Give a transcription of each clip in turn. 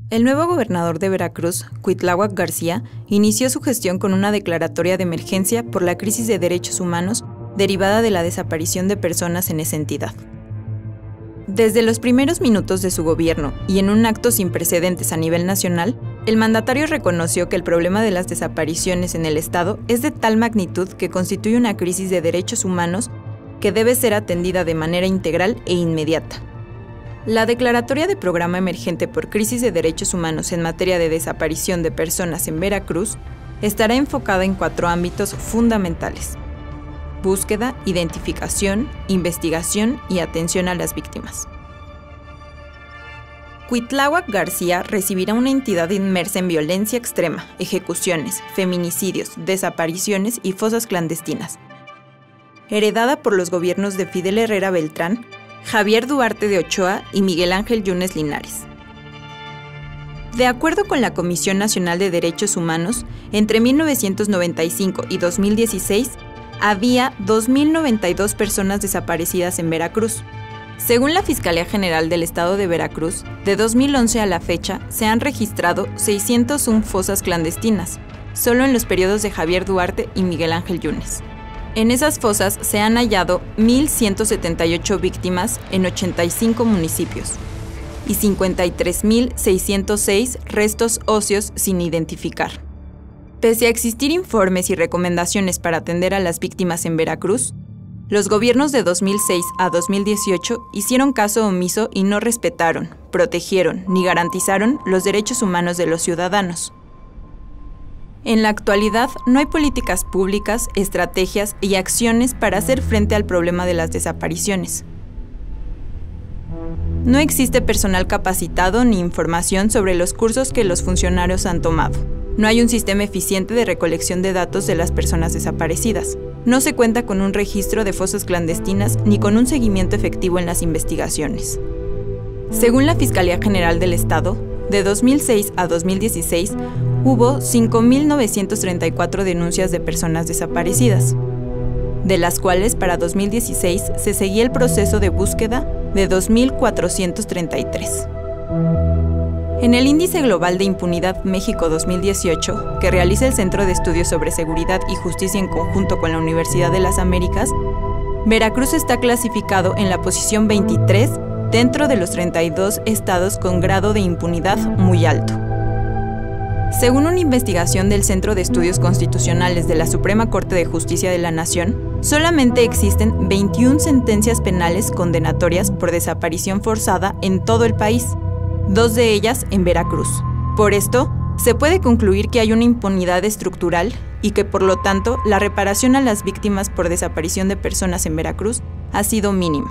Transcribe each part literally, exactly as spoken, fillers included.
El nuevo gobernador de Veracruz, Cuitláhuac García, inició su gestión con una declaratoria de emergencia por la crisis de derechos humanos derivada de la desaparición de personas en esa entidad. Desde los primeros minutos de su gobierno y en un acto sin precedentes a nivel nacional, el mandatario reconoció que el problema de las desapariciones en el Estado es de tal magnitud que constituye una crisis de derechos humanos que debe ser atendida de manera integral e inmediata. La Declaratoria de Programa Emergente por Crisis de Derechos Humanos en materia de desaparición de personas en Veracruz estará enfocada en cuatro ámbitos fundamentales: búsqueda, identificación, investigación y atención a las víctimas. Cuitláhuac García recibirá una entidad inmersa en violencia extrema, ejecuciones, feminicidios, desapariciones y fosas clandestinas, heredada por los gobiernos de Fidel Herrera Beltrán, Javier Duarte de Ochoa y Miguel Ángel Yunes Linares. De acuerdo con la Comisión Nacional de Derechos Humanos, entre mil novecientos noventa y cinco y dos mil dieciséis había dos mil noventa y dos personas desaparecidas en Veracruz. Según la Fiscalía General del Estado de Veracruz, de dos mil once a la fecha se han registrado seiscientas una fosas clandestinas, solo en los periodos de Javier Duarte y Miguel Ángel Yunes. En esas fosas se han hallado mil ciento setenta y ocho víctimas en ochenta y cinco municipios y cincuenta y tres mil seiscientos seis restos óseos sin identificar. Pese a existir informes y recomendaciones para atender a las víctimas en Veracruz, los gobiernos de dos mil seis a dos mil dieciocho hicieron caso omiso y no respetaron, protegieron ni garantizaron los derechos humanos de los ciudadanos. En la actualidad, no hay políticas públicas, estrategias y acciones para hacer frente al problema de las desapariciones. No existe personal capacitado ni información sobre los cursos que los funcionarios han tomado. No hay un sistema eficiente de recolección de datos de las personas desaparecidas. No se cuenta con un registro de fosas clandestinas ni con un seguimiento efectivo en las investigaciones. Según la Fiscalía General del Estado, de dos mil seis a dos mil dieciséis hubo cinco mil novecientas treinta y cuatro denuncias de personas desaparecidas, de las cuales para dos mil dieciséis se seguía el proceso de búsqueda de dos mil cuatrocientas treinta y tres. En el Índice Global de Impunidad México dos mil dieciocho, que realiza el Centro de Estudios sobre Seguridad y Justicia en conjunto con la Universidad de las Américas, Veracruz está clasificado en la posición veintitrés dentro de los treinta y dos estados con grado de impunidad muy alto. Según una investigación del Centro de Estudios Constitucionales de la Suprema Corte de Justicia de la Nación, solamente existen veintiuna sentencias penales condenatorias por desaparición forzada en todo el país, dos de ellas en Veracruz. Por esto, se puede concluir que hay una impunidad estructural y que, por lo tanto, la reparación a las víctimas por desaparición de personas en Veracruz ha sido mínima.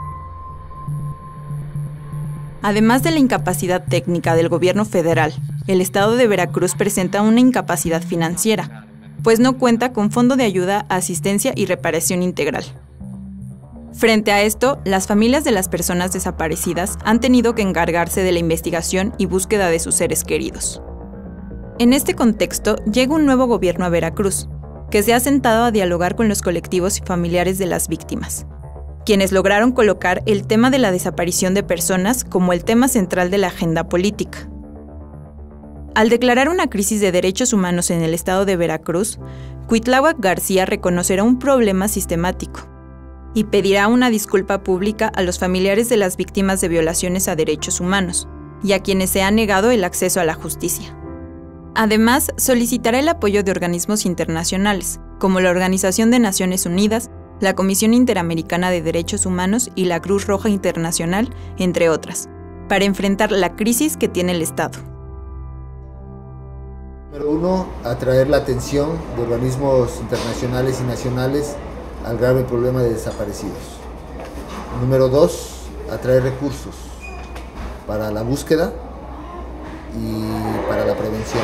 Además de la incapacidad técnica del gobierno federal, el estado de Veracruz presenta una incapacidad financiera, pues no cuenta con fondo de ayuda, asistencia y reparación integral. Frente a esto, las familias de las personas desaparecidas han tenido que encargarse de la investigación y búsqueda de sus seres queridos. En este contexto, llega un nuevo gobierno a Veracruz, que se ha sentado a dialogar con los colectivos y familiares de las víctimas, quienes lograron colocar el tema de la desaparición de personas como el tema central de la agenda política. Al declarar una crisis de derechos humanos en el estado de Veracruz, Cuitláhuac García reconocerá un problema sistemático y pedirá una disculpa pública a los familiares de las víctimas de violaciones a derechos humanos y a quienes se ha negado el acceso a la justicia. Además, solicitará el apoyo de organismos internacionales, como la Organización de Naciones Unidas, la Comisión Interamericana de Derechos Humanos y la Cruz Roja Internacional, entre otras, para enfrentar la crisis que tiene el Estado. Número uno, atraer la atención de organismos internacionales y nacionales al grave problema de desaparecidos. Número dos, atraer recursos para la búsqueda y para la prevención.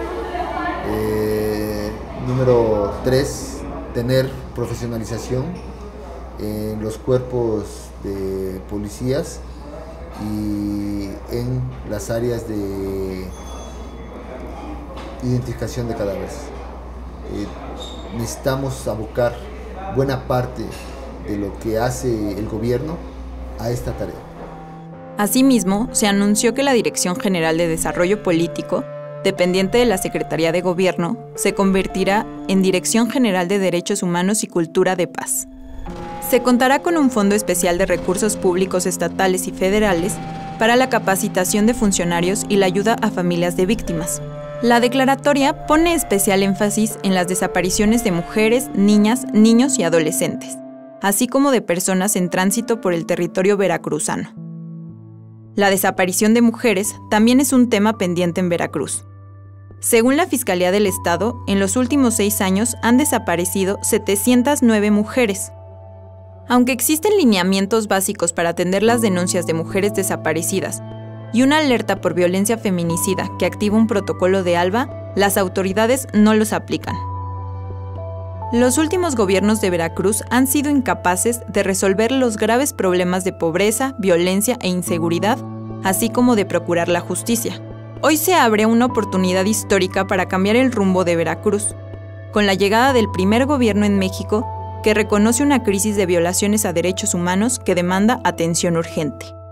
Eh, número tres, tener profesionalización en los cuerpos de policías y en las áreas de identificación de cadáveres. Eh, necesitamos abocar buena parte de lo que hace el gobierno a esta tarea. Asimismo, se anunció que la Dirección General de Desarrollo Político, dependiente de la Secretaría de Gobierno, se convertirá en Dirección General de Derechos Humanos y Cultura de Paz. Se contará con un fondo especial de recursos públicos estatales y federales para la capacitación de funcionarios y la ayuda a familias de víctimas. La declaratoria pone especial énfasis en las desapariciones de mujeres, niñas, niños y adolescentes, así como de personas en tránsito por el territorio veracruzano. La desaparición de mujeres también es un tema pendiente en Veracruz. Según la Fiscalía del Estado, en los últimos seis años han desaparecido setecientas nueve mujeres. Aunque existen lineamientos básicos para atender las denuncias de mujeres desaparecidas y una alerta por violencia feminicida que activa un protocolo de ALBA, las autoridades no los aplican. Los últimos gobiernos de Veracruz han sido incapaces de resolver los graves problemas de pobreza, violencia e inseguridad, así como de procurar la justicia. Hoy se abre una oportunidad histórica para cambiar el rumbo de Veracruz, con la llegada del primer gobierno en México que reconoce una crisis de violaciones a derechos humanos que demanda atención urgente.